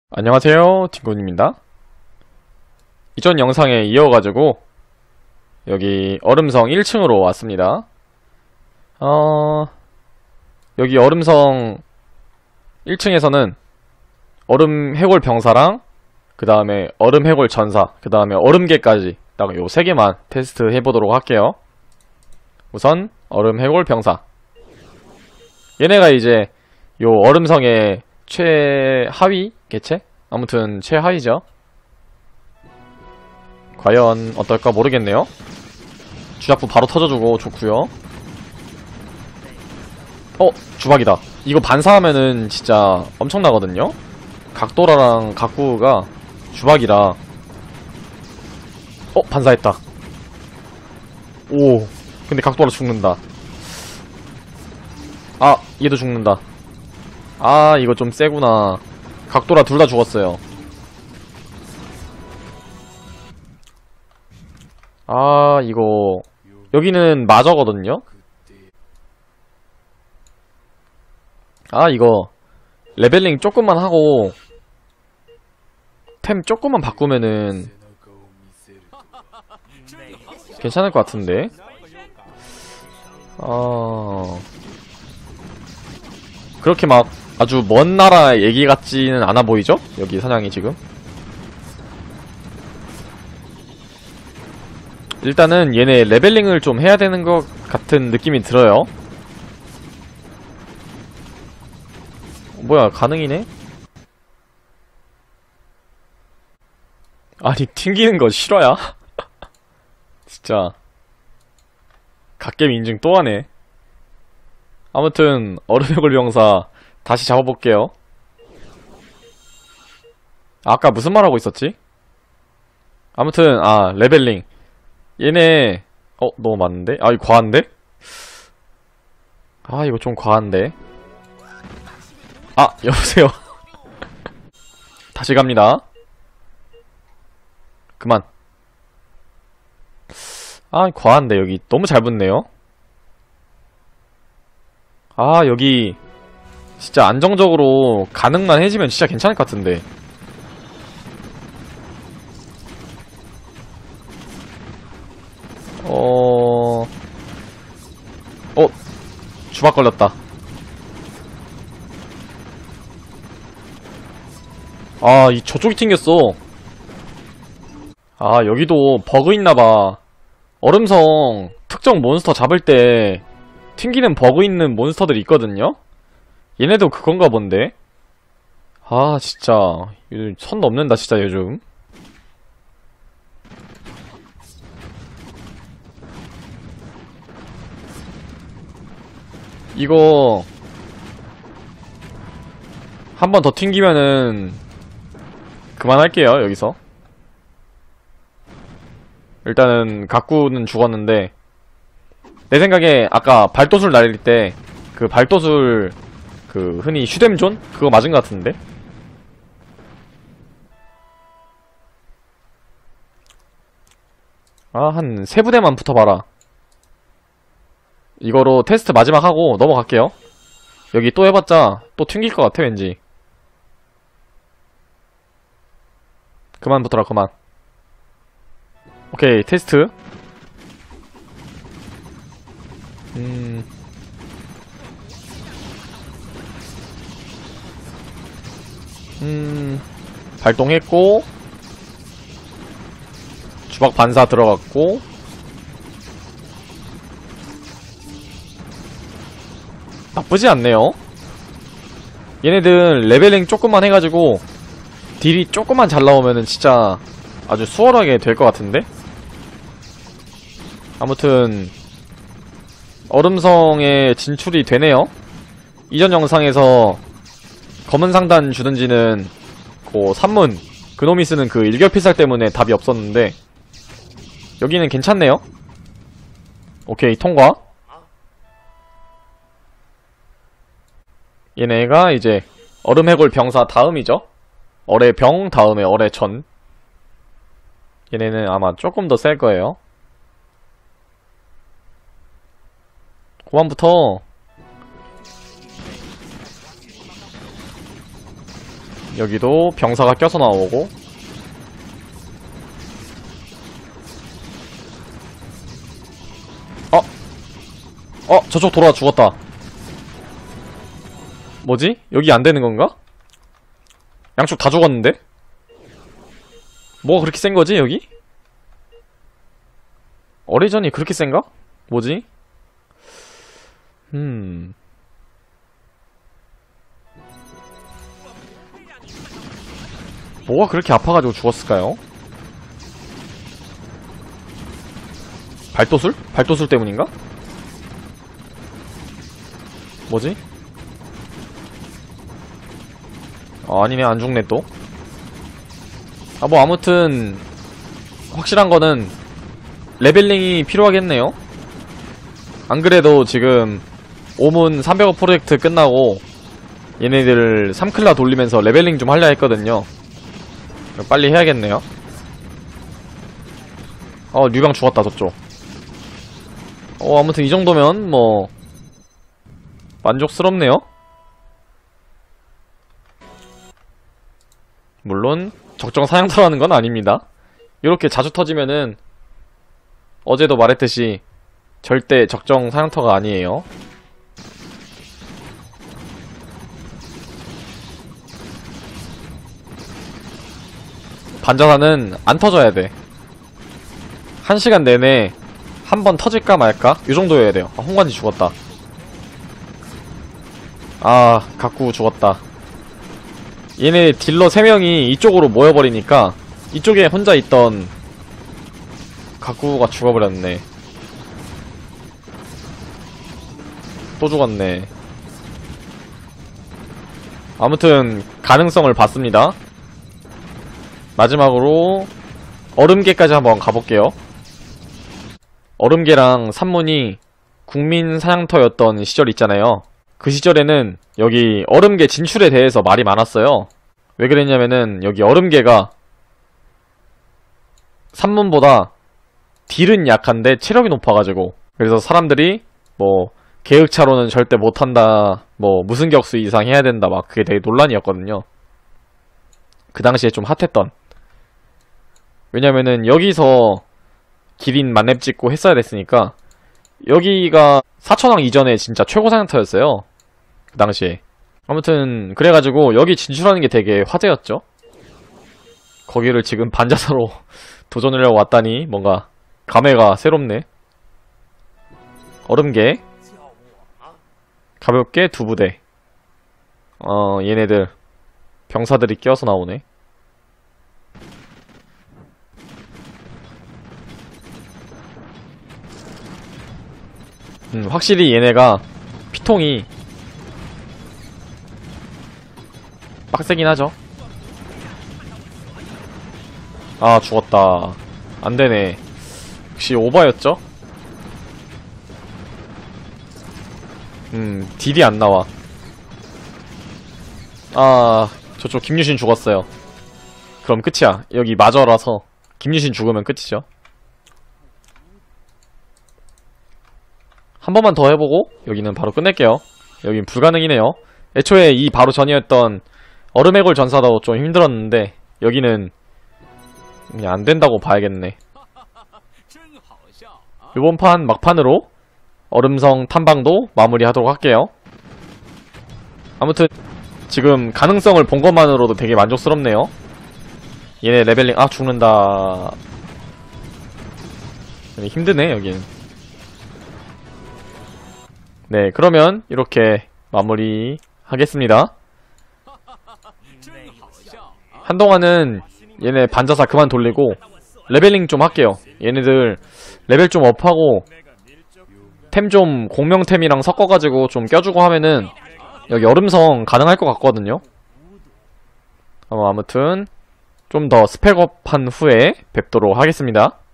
안녕하세요, 딩곤입니다. 이전 영상에 이어가지고 여기 얼음성 1층으로 왔습니다. 여기 얼음성 1층에서는 얼음 해골 병사랑 그 다음에 얼음 해골 전사, 그 다음에 얼음개까지 딱 요 3개만 테스트 해보도록 할게요. 우선 얼음 해골 병사, 얘네가 이제 요 얼음성의 최하위 개체? 아무튼 최하위죠. 과연 어떨까 모르겠네요. 주작부 바로 터져주고 좋구요. 주박이다. 이거 반사하면은 진짜 엄청나거든요. 각도라랑 각구가 주박이라. 반사했다. 오, 근데 각도라 죽는다. 얘도 죽는다. 이거 좀 세구나. 각도라 둘 다 죽었어요. 이거 여기는 마저거든요. 이거 레벨링 조금만 하고 템 조금만 바꾸면은 괜찮을 것 같은데. 그렇게 막 아주 먼 나라 얘기 같지는 않아 보이죠? 여기 사냥이 지금. 일단은 얘네 레벨링을 좀 해야 되는 것 같은 느낌이 들어요. 뭐야, 가능이네? 아니, 튕기는 거 싫어야? 진짜 갓겜 인증 또 하네. 아무튼 얼음해골 병사 다시 잡아볼게요. 아까 무슨 말 하고 있었지? 아무튼 레벨링 얘네 너무 많은데? 이거 과한데? 이거 좀 과한데? 여보세요. 다시 갑니다. 그만. 과한데 여기 너무 잘 붙네요. 여기 진짜 안정적으로 가능만 해지면 진짜 괜찮을 것 같은데. 주박 걸렸다. 저쪽이 튕겼어. 여기도 버그 있나봐. 얼음성 특정 몬스터 잡을 때 튕기는 버그 있는 몬스터들이 있거든요? 얘네도 그건가 본데? 진짜 선 넘는다 진짜 요즘. 이거 한 번 더 튕기면은 그만할게요. 여기서 일단은 가꾸는 죽었는데, 내 생각에 아까 발도술 날릴 때 그 발도술 흔히 슈뎀존? 그거 맞은 것 같은데? 한 3부대만 붙어봐라. 이거로 테스트 마지막 하고 넘어갈게요. 여기 또 해봤자 또 튕길 것 같아 왠지. 그만 붙어라 그만. 오케이, 테스트. 발동했고 주박 반사 들어갔고 나쁘지 않네요. 얘네들 레벨링 조금만 해가지고 딜이 조금만 잘 나오면은 진짜 아주 수월하게 될 것 같은데? 아무튼 얼음성에 진출이 되네요. 이전 영상에서 검은 상단 주든지는 산문 그놈이 쓰는 그 일격필살 때문에 답이 없었는데 여기는 괜찮네요. 오케이, 통과. 얘네가 이제 얼음해골 병사 다음이죠. 얼해병 다음에 얼해전. 얘네는 아마 조금 더 셀 거예요. 고반부터 여기도 병사가 껴서 나오고. 저쪽 돌아와 죽었다. 뭐지? 여기 안 되는 건가? 양쪽 다 죽었는데? 뭐가 그렇게 센 거지, 여기? 어리전이 그렇게 센가? 뭐지? 뭐가 그렇게 아파가지고 죽었을까요? 발도술? 발도술 때문인가? 뭐지? 아니네, 안 죽네 또. 뭐 아무튼 확실한 거는 레벨링이 필요하겠네요. 안 그래도 지금 오문 300억 프로젝트 끝나고 얘네들 3클라 돌리면서 레벨링 좀 하려 했거든요. 빨리 해야겠네요. 류방 죽었다 저쪽. 아무튼 이 정도면 뭐 만족스럽네요. 물론 적정 사양터라는 건 아닙니다. 이렇게 자주 터지면은 어제도 말했듯이 절대 적정 사양터가 아니에요. 반자사는 안 터져야 돼. 1시간 내내 한 번 터질까 말까? 이 정도여야 돼요. 홍관지 죽었다. 각구 죽었다. 얘네 딜러 3명이 이쪽으로 모여버리니까 이쪽에 혼자 있던 각구가 죽어버렸네. 또 죽었네. 아무튼 가능성을 봤습니다. 마지막으로 얼음계까지 한번 가볼게요. 얼음계랑 산문이 국민 사냥터였던 시절 있잖아요. 그 시절에는 여기 얼음계 진출에 대해서 말이 많았어요. 왜 그랬냐면은 여기 얼음계가 산문보다 딜은 약한데 체력이 높아가지고, 그래서 사람들이 뭐 계획차로는 절대 못한다, 뭐 무슨 격수 이상 해야 된다, 막 그게 되게 논란이었거든요. 그 당시에 좀 핫했던. 왜냐면은 여기서 기린 만렙 찍고 했어야 됐으니까. 여기가 사천왕 이전에 진짜 최고 사냥터였어요, 그 당시에. 아무튼 그래가지고 여기 진출하는 게 되게 화제였죠. 거기를 지금 반자사로 도전을 하고 왔다니 뭔가 감회가 새롭네. 얼음계 가볍게 2부대. 얘네들 병사들이 끼어서 나오네. 확실히 얘네가 피통이 빡세긴 하죠. 죽었다. 안되네. 역시 오바였죠? 딜이 안 나와. 저쪽 김유신 죽었어요. 그럼 끝이야. 여기 마저라서 김유신 죽으면 끝이죠. 한 번만 더 해보고 여기는 바로 끝낼게요. 여긴 불가능이네요. 애초에 이 바로 전이었던 얼음의 골 전사도 좀 힘들었는데 여기는 그냥 안된다고 봐야겠네. 이번 판 막판으로 얼음성 탐방도 마무리하도록 할게요. 아무튼 지금 가능성을 본 것만으로도 되게 만족스럽네요. 얘네 레벨링 죽는다. 힘드네 여긴. 네, 그러면 이렇게 마무리 하겠습니다. 한동안은 얘네 반자사 그만 돌리고 레벨링 좀 할게요. 얘네들 레벨 좀 업하고 템 좀 공명템이랑 섞어가지고 좀 껴주고 하면은 여기 얼음성 가능할 것 같거든요. 아무튼 좀 더 스펙업한 후에 뵙도록 하겠습니다.